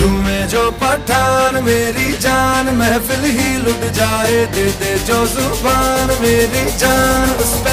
झूमे जो पठान मेरी जान, महफिल ही लुट जाए, दे दे जो जुबान मेरी जान उस पे